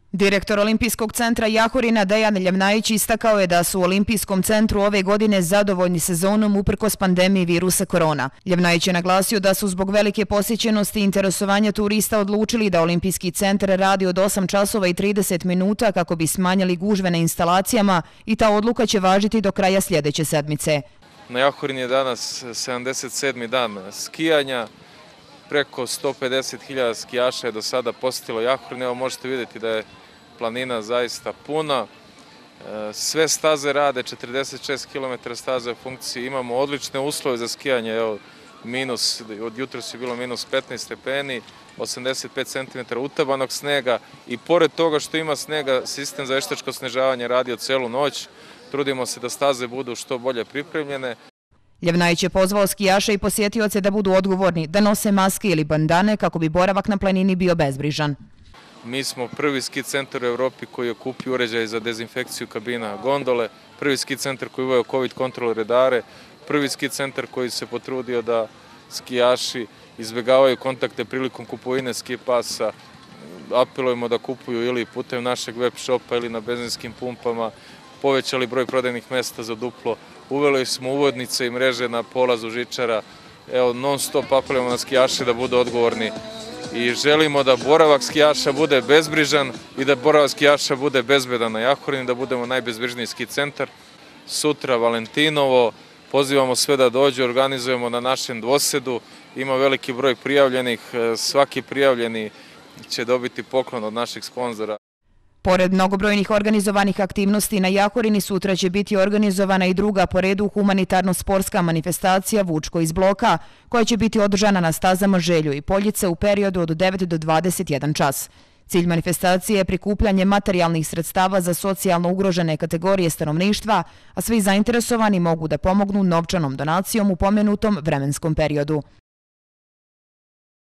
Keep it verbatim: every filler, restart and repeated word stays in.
Direktor Olimpijskog centra Jahorina Dejan Ljevnajić istakao je da su u Olimpijskom centru ove godine zadovoljni sezonom uprkos pandemiji virusa korona. Ljevnajić je naglasio da su zbog velike posjećenosti i interesovanja turista odlučili da Olimpijski centar radi od osam časova i trideset minuta kako bi smanjili gužve na instalacijama i ta odluka će važiti do kraja sljedeće sedmice. Na Jahorini je danas sedamdeset sedmi dan skijanja. Preko sto pedeset hiljada skijaša je do sada posjetilo Jahorin. Evo možete vidjeti da je planina zaista puna. Sve staze rade, četrdeset šest kilometara staze u funkciji. Imamo odlične uslove za skijanje. Evo, minus, od jutros je bilo minus petnaest stepeni, osamdeset pet centimetara utabanog snega i pored toga što ima snega, sistem za veštačko snežavanje radio celu noć. Trudimo se da staze budu što bolje pripremljene. Ljevnajić je pozvao skijaše i posjetioce da budu odgovorni, da nose maske ili bandane kako bi boravak na planini bio bezbrižan. Mi smo prvi ski centar u Evropi koji je kupio uređaj za dezinfekciju kabina gondole, prvi ski centar koji je uveo COVID kontrol redare, prvi ski centar koji se potrudio da skijaši izbjegavaju kontakte prilikom kupovine ski pasa. Apelujemo da kupuju ili putem našeg web shopa ili na benzinskim pumpama, povećali broj prodajnih mesta za duplo, uveli smo uvodnice i mreže na polazu žičara. Evo, non stop apelujemo na skijaše da budu odgovorni i želimo da boravak skijaša bude bezbrižan i da boravak skijaša bude bezbedan na Jahorini, da budemo najbezbrižniji ski centar. Sutra Valentinovo, pozivamo sve da dođu, organizujemo na našem dvosedu, ima veliki broj prijavljenih, svaki prijavljeni će dobiti poklon od naših sponzora. Pored mnogobrojnih organizovanih aktivnosti, na Jahorini sutra će biti organizovana i druga po redu humanitarno-sportska manifestacija Vučko iz bloka, koja će biti održana na stazama Želju i Poljice u periodu od devet do dvadeset jedan čas. Cilj manifestacije je prikupljanje materijalnih sredstava za socijalno ugrožene kategorije stanovništva, a svi zainteresovani mogu da pomognu novčanom donacijom u pomenutom vremenskom periodu.